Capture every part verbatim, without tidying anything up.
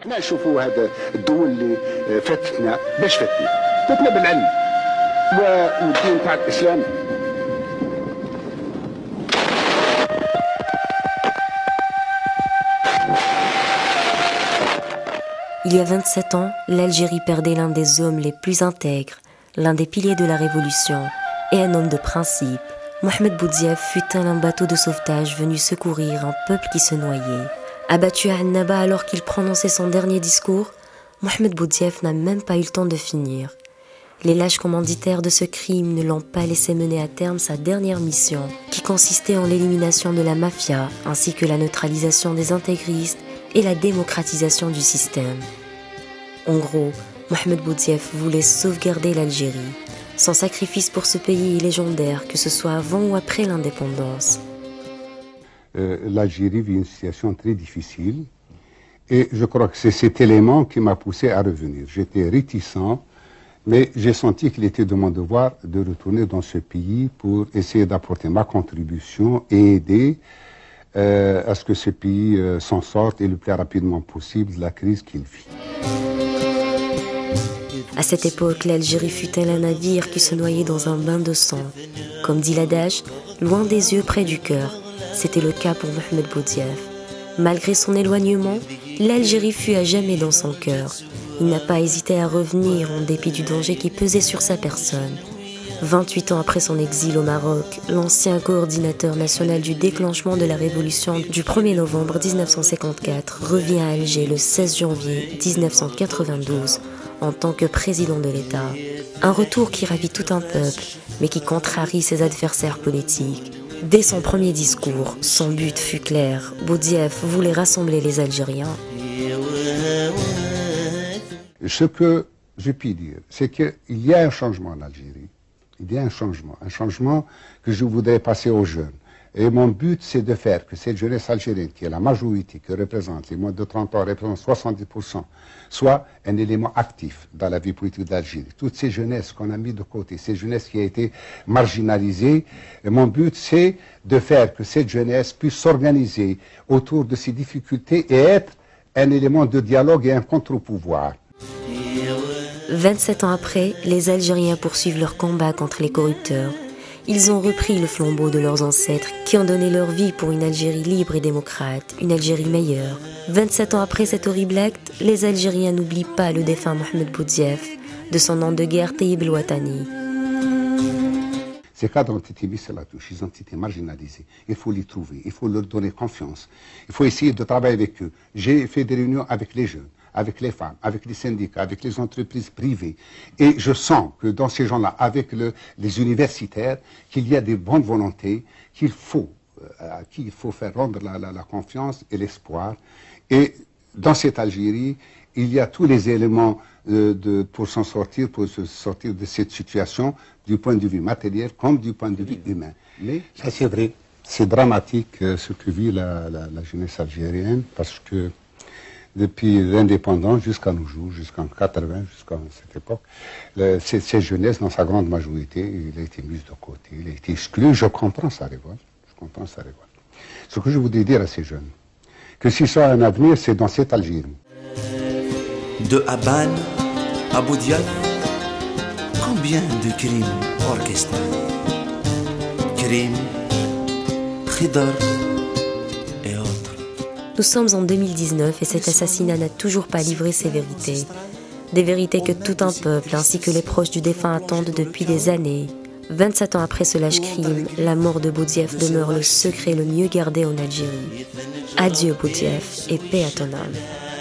احنا نشوفوا هذا الدول اللي فاتتنا باش فاتنا فاتنا بالعلم والدين تاع الاسلام. Il y a vingt-sept ans, l'Algérie perdait l'un des hommes les plus intègres, l'un des piliers de la révolution et un homme de principe. Mohamed Boudiaf fut un bateau de sauvetage venu secourir un peuple qui se noyait. Abattu à Annaba alors qu'il prononçait son dernier discours, Mohamed Boudiaf n'a même pas eu le temps de finir. Les lâches commanditaires de ce crime ne l'ont pas laissé mener à terme sa dernière mission, qui consistait en l'élimination de la mafia, ainsi que la neutralisation des intégristes et la démocratisation du système. En gros, Mohamed Boudiaf voulait sauvegarder l'Algérie. Son sacrifice pour ce pays est légendaire, que ce soit avant ou après l'indépendance. Euh, L'Algérie vit une situation très difficile et je crois que c'est cet élément qui m'a poussé à revenir. J'étais réticent, mais j'ai senti qu'il était de mon devoir de retourner dans ce pays pour essayer d'apporter ma contribution et aider euh, à ce que ce pays euh, s'en sorte et le plus rapidement possible de la crise qu'il vit. À cette époque, l'Algérie fut tel un navire qui se noyait dans un bain de sang. Comme dit l'adage, loin des yeux, près du cœur. C'était le cas pour Mohamed Boudiaf. Malgré son éloignement, l'Algérie fut à jamais dans son cœur. Il n'a pas hésité à revenir en dépit du danger qui pesait sur sa personne. vingt-huit ans après son exil au Maroc, l'ancien coordinateur national du déclenchement de la révolution du premier novembre mille neuf cent cinquante-quatre revient à Alger le seize janvier mille neuf cent quatre-vingt-douze en tant que président de l'État. Un retour qui ravit tout un peuple, mais qui contrarie ses adversaires politiques. Dès son premier discours, son but fut clair. Boudiaf voulait rassembler les Algériens. Ce que je puis dire, c'est qu'il y a un changement en Algérie. Il y a un changement, un changement que je voudrais passer aux jeunes. Et mon but, c'est de faire que cette jeunesse algérienne, qui est la majorité, qui représente les moins de trente ans, représente soixante-dix pour cent, soit un élément actif dans la vie politique d'Algérie. Toutes ces jeunesses qu'on a mis de côté, ces jeunesses qui a été marginalisées, et mon but, c'est de faire que cette jeunesse puisse s'organiser autour de ces difficultés et être un élément de dialogue et un contre-pouvoir. vingt-sept ans après, les Algériens poursuivent leur combat contre les corrupteurs. Ils ont repris le flambeau de leurs ancêtres qui ont donné leur vie pour une Algérie libre et démocrate, une Algérie meilleure. vingt-sept ans après cet horrible acte, les Algériens n'oublient pas le défunt Mohamed Boudiaf, de son nom de guerre Taïb El Ouattani. Ces cadres ont été mis sur la touche, ils ont été marginalisés. Il faut les trouver, il faut leur donner confiance. Il faut essayer de travailler avec eux. J'ai fait des réunions avec les jeunes, avec les femmes, avec les syndicats, avec les entreprises privées. Et je sens que dans ces gens-là, avec le, les universitaires, qu'il y a des bonnes volontés, qu'il faut, euh, à qui il faut faire rendre la, la, la confiance et l'espoir. Et dans cette Algérie, il y a tous les éléments euh, de, pour s'en sortir, pour se sortir de cette situation, du point de vue matériel comme du point de vue humain. Mais ça, c'est vrai. C'est dramatique euh, ce que vit la, la, la jeunesse algérienne, parce que depuis l'indépendance jusqu'à nos jours, jusqu'en quatre-vingts, jusqu'à cette époque, le, cette, cette jeunesse, dans sa grande majorité, il a été mise de côté, il a été exclu. Je comprends sa révolte. Je comprends sa révolte. Ce que je voudrais dire à ces jeunes, que s'ils sont un avenir, c'est dans cette Algérie. De Haban à Boudiaf, combien de crimes orchestrés? Crimes, Khidr et autres. Nous sommes en deux mille dix-neuf et cet assassinat n'a toujours pas livré ses vérités. Des vérités que tout un peuple ainsi que les proches du défunt attendent depuis des années. vingt-sept ans après ce lâche crime, la mort de Boudiaf demeure le secret le mieux gardé en Algérie. Adieu Boudiaf et paix à ton âme.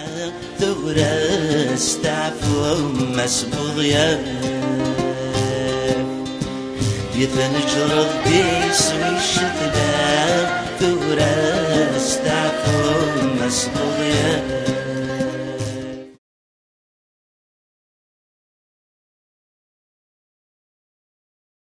يتنجرد بيس ويشتغل ثورة استعفوا مسبوغيا